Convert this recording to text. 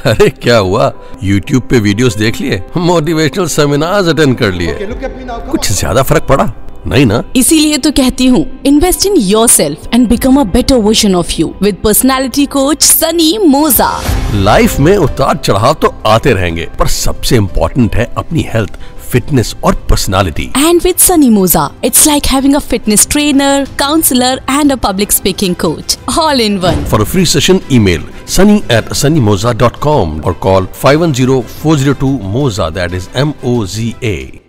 अरे क्या हुआ, YouTube पे वीडियोस देख लिए, मोटिवेशनल सेमिनार्स अटेंड कर लिए, कुछ ज्यादा फर्क पड़ा? नहीं ना? इसीलिए तो कहती हूँ, invest in yourself and become a better version of you with personality coach Sunny Moja. Life में उतार चढ़ाव तो आते रहेंगे, पर सबसे इम्पोर्टेंट है अपनी हेल्थ, फिटनेस और personality. And with Sunny Moza, it's like having a fitness trainer, counselor and a public speaking coach all in one. For a free session, email sunny@sunnymoza.com or call 510-402-MOZA, that is MOZA.